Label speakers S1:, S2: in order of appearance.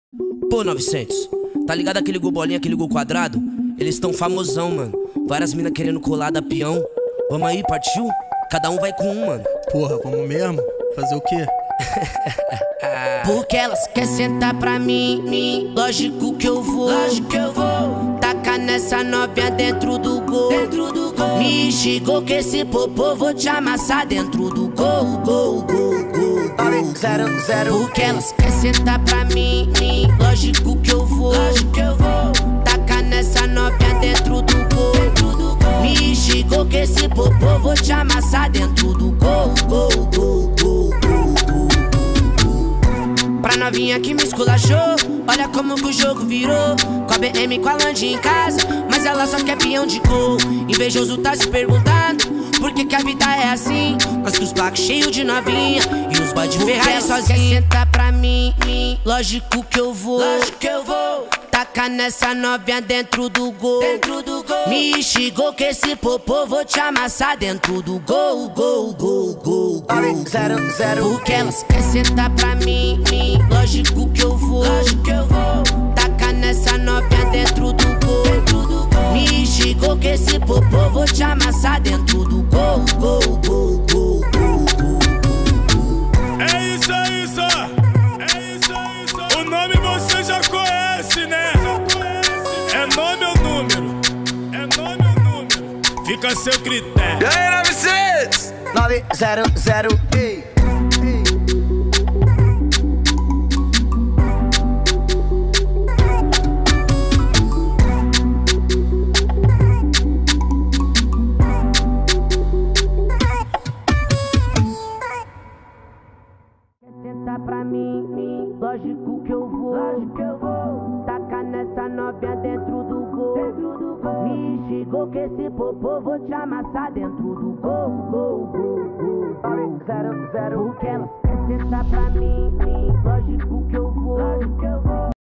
S1: Pô, 900, tá ligado aquele gol bolinha, aquele gol quadrado? Eles tão famosão, mano. Várias minas querendo colar da peão. Vamos aí, partiu? Cada um vai com um, mano.
S2: Porra, vamos mesmo? Fazer o quê?
S3: Porque elas querem sentar pra mim, lógico que eu vou, tacar nessa novinha dentro do gol, Me xingou que esse popô vou te amassar dentro do gol, Porque elas querem sentar pra mim, lógico que eu vou, tacar nessa novinha dentro do gol, Me xingou que esse popô vou te amassar dentro do gol, Pra novinha que me esculachou, olha como que o jogo virou. Com a BM, com a Land em casa, mas ela só quer peão de gol. Invejoso tá se perguntando por que a vida é assim. Nós com os placos cheios de novinha e os boy de Ferrari sozinho. Senta pra mim, lógico que eu vou, tacar nessa novinha dentro do gol, Me xingou que esse popô vou te amassar dentro do gol, Porque elas querem sentar pra mim, lógico que eu vou, tacar nessa novinha dentro do gol, Me xingou que esse popô vou te amassar dentro do gol,
S4: É isso aí, só. O nome você já conhece, né? É nome ou número? Fica a seu critério.
S5: E aí, 900?
S6: 900, ei.
S3: Senta pra mim, lógico que eu vou, tacar nessa novinha dentro do gol, Me xingou que esse popô vou te amassar dentro do gol, Porque elas querem sentar pra mim, lógico que eu vou,